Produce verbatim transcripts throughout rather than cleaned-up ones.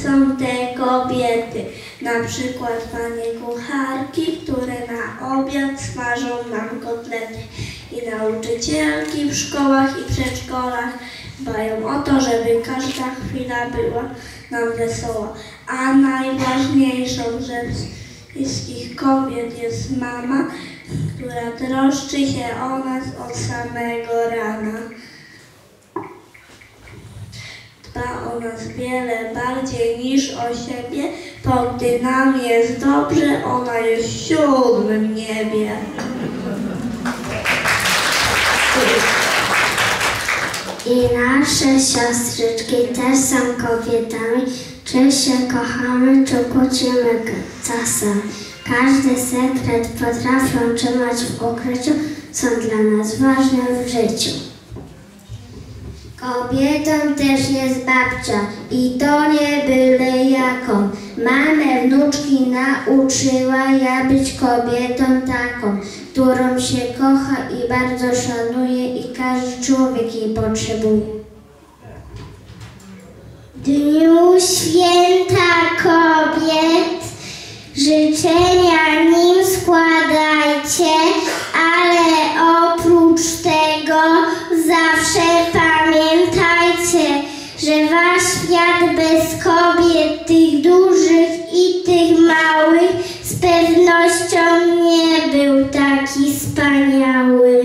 są te kobiety, na przykład panie kucharki, które na obiad smażą nam kotlety i nauczycielki w szkołach i przedszkolach dbają o to, żeby każda chwila była nam wesoła, a najważniejszą ze wszystkich kobiet jest mama, która troszczy się o nas od samego rana. Dba o nas wiele bardziej niż o siebie, bo gdy nam jest dobrze, ona jest w siódmym niebie. I nasze siostrzyczki też są kobietami, czy się kochamy, czy kłócimy czasem. Każdy sekret potrafią trzymać w ukryciu, są dla nas ważne w życiu. Kobietą też jest babcia i to nie byle jaką. Mamę wnuczki nauczyła ja być kobietą taką, którą się kocha i bardzo szanuje i każdy człowiek jej potrzebuje. W dniu święta kobiet życzenia nim składajcie, ale oprócz tego zawsze pamiętajcie, że wasz świat bez kobiet, tych dużych i tych małych, z pewnością nie był taki wspaniały.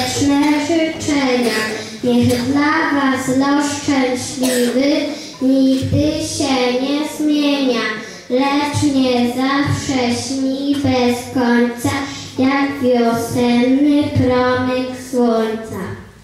serdeczne życzenia. Niech dla was los szczęśliwy nigdy się nie zmienia, lecz nie zawsze śni bez końca, jak wiosenny promyk słońca.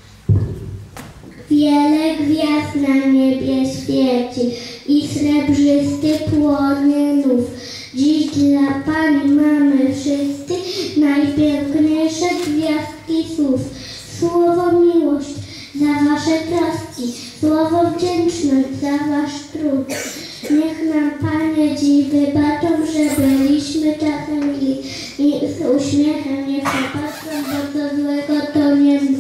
Wiele gwiazd na niebie świeci i srebrzysty płonie nów. Dziś dla Pani mamy wszyscy najpiękniejsze gwiazdki słów. Słowo miłość za Wasze troski, słowo wdzięczność za Wasz trud. Niech nam Panie dziś wybaczą, że byliśmy czasem mili i z uśmiechem niech popatrzą, bo co złego to nie my.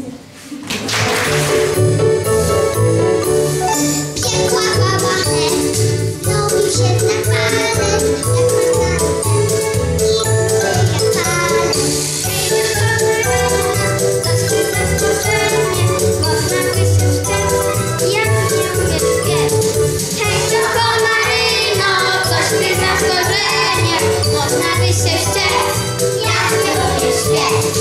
Piekła baba Hen zrobił się znak panem, jak mandatem i jak panem. Hej, Maryna, to się zaskoczenie, można by się wstać, jak nie umiesz śpiewać. Hej, Maryno, coś ty zaskoczenie, można by się wstać, jak nie umiesz śpiewać.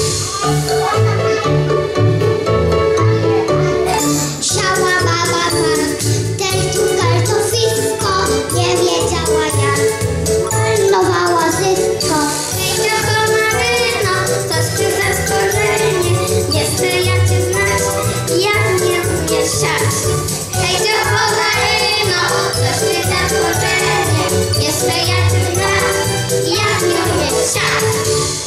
Siała baba Pan, też tu kartofisko, nie wiedziała jak, marnowała zysko. Hej, cioko Maryno, coś ty zaskoczenie, nie chcę ja cię znać, jak nie umiesz siać. Hej, cioko Maryno, coś ty zaskoczenie, nie chcę ja cię znać, jak nie umiesz siać.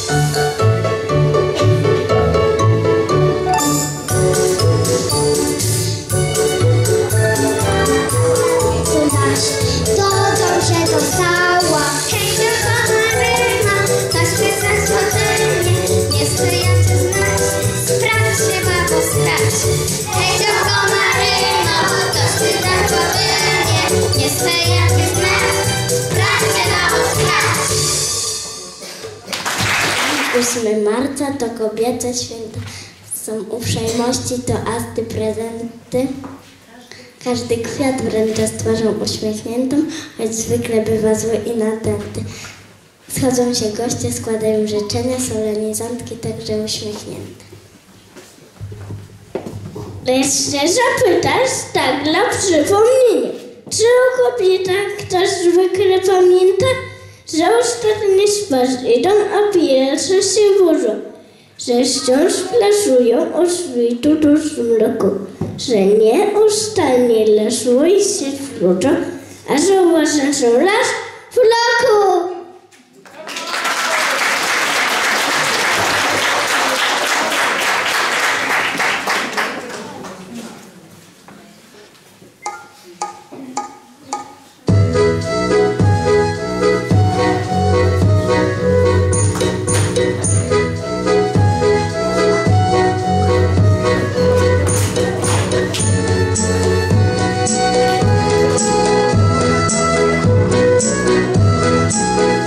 Dodał się dostała. Hej, cioko Maryna, coś ty zaskoczenie, nie chcę ja cię znać, sprawdź się, babo, sprawdź. Hej, cioko Maryno, coś ty zaskoczenie, nie chcę ja cię znać, sprawdź się, babo, sprawdź. ósmego marca to kobiece święta, są uprzejmości, to asty prezenty. Każdy kwiat wręcza z twarzą uśmiechniętą, choć zwykle bywa zły i nadęty. Schodzą się goście, składają życzenia, solenizantki także uśmiechnięte. Jeszcze zapytasz, tak dla przypomnienia, czy o kobietach ktoś zwykle pamięta, że ostatnie sparzy idą, a pierwsze się burzą, że wciąż flaszują o świtu dużym roku, że nie ustanie lesło i się wrócą, a że uważa są las w loku. Thank you.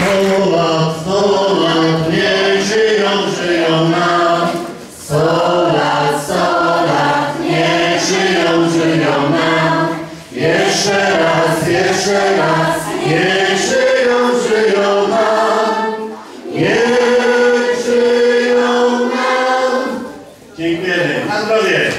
sto lat, sto lat, niech żyją, żyją nam. Sto lat, sto lat, niech żyją, żyją nam. Jeszcze raz, jeszcze raz, niech żyją, żyją nam. Niech żyją nam. Dziękujemy. Na zdrowie.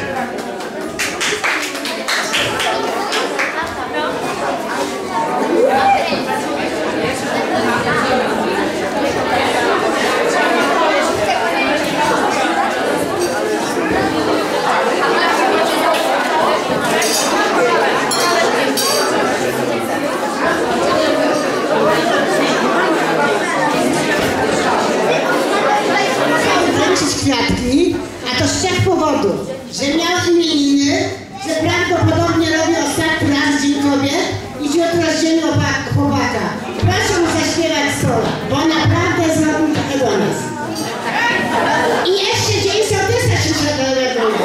Kwiatki, a to z trzech powodów, że miał imieniny, że prawdopodobnie robi ostatni raz Dzień Kobiet i jutro Dzień Chłopaka. Proszę mu zaśpiewać słowa, bo naprawdę zrobił trochę do nas. I jeszcze Dzień Sołtysa przyszłego roku.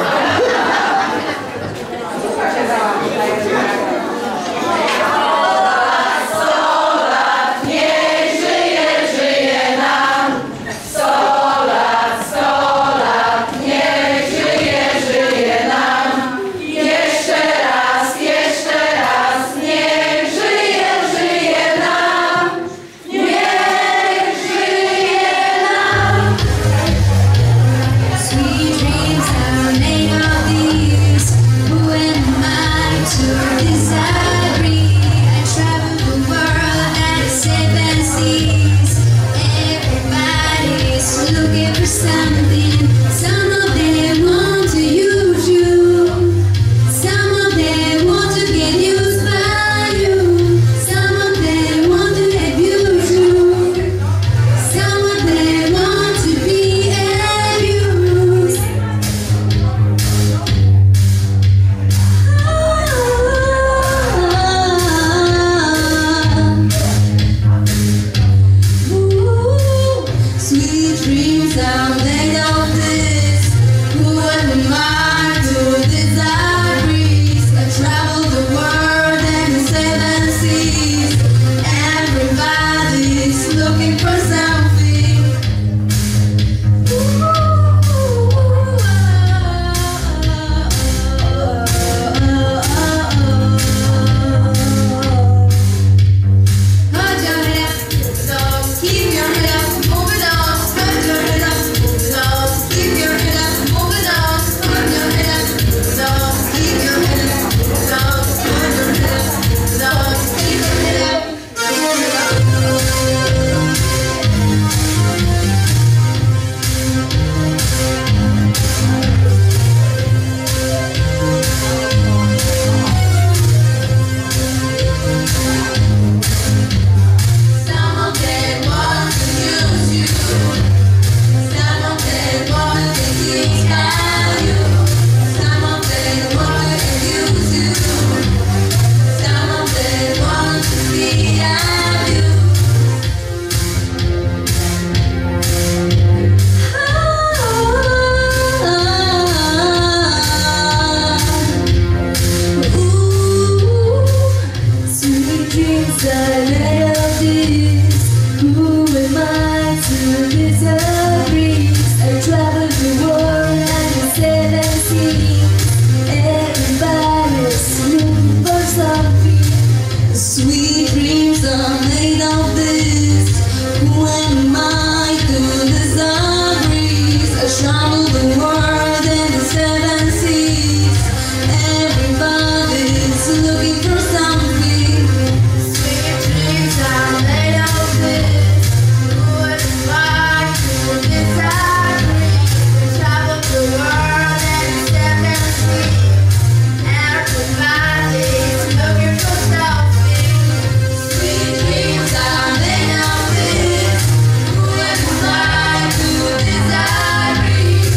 Who am I to disagree?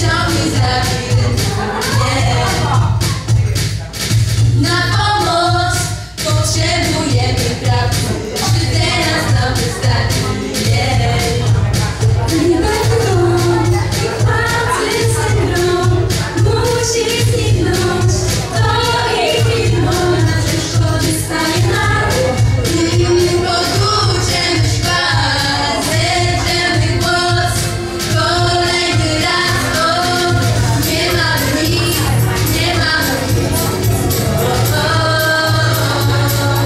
ciągnie za mnie. Na pomoc potrzebujemy prawdy, czy teraz nam wystarczy? Nie. Nie będą chwały syndrom, musi zniknąć, to ich widmo, na przeszkodzie stanie nam. Podłuczemy szkła, zerżemy głos, kolejny raz, o, nie mamy nic, nie mamy nic, o, o,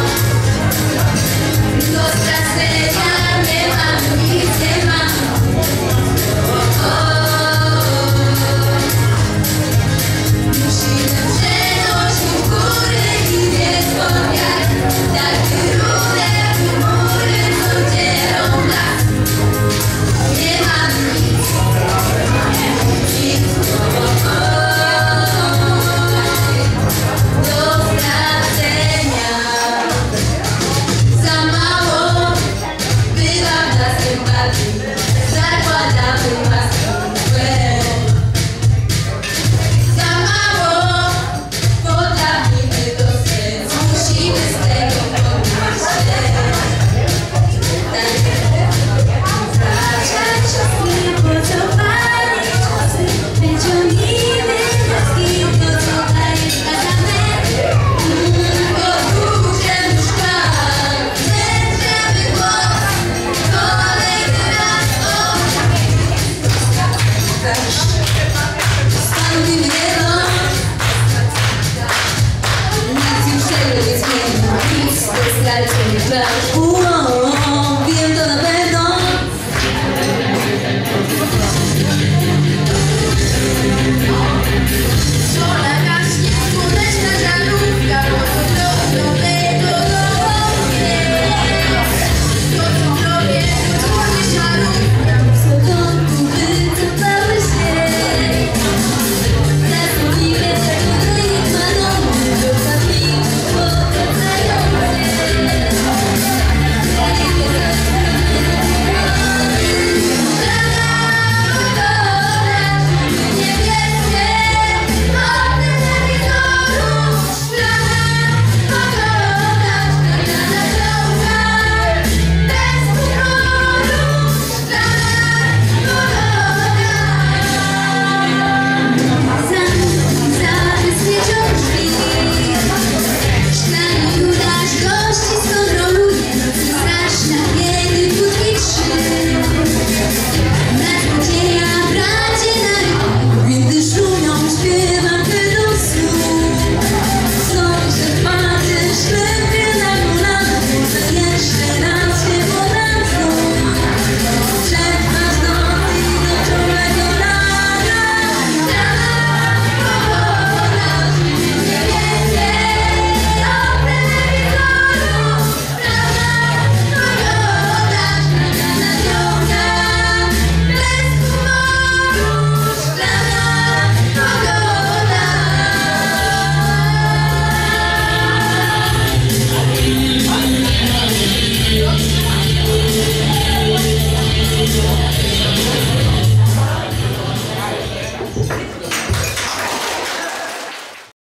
do stracenia, nie mamy nic, nie mamy nic, o, o, musimy przenosić góry i niezwolniać, takie rude chmury, co dzielą nas. Nie mamy nic, nic, o, o, do stracenia. Za mało bywa w nas empatii, zakładamy maski złe. Za mało potrafimy dostrzec, musimy z tego podnieść się. Zacząć siostry, pocałowani czasy, wyciągnijmy wnioski, to co daje skazane. Podłuczemy szkła, zerżemy głos, kolejny raz, o, stan mnie